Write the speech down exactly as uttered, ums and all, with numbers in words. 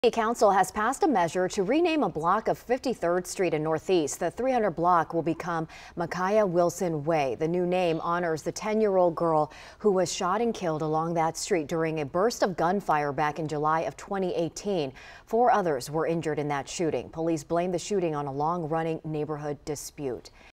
The council has passed a measure to rename a block of fifty-third Street in Northeast. The three hundred block will become Makiyah Wilson Way. The new name honors the ten-year-old girl who was shot and killed along that street during a burst of gunfire back in July of twenty eighteen. Four others were injured in that shooting. Police blame the shooting on a long-running neighborhood dispute.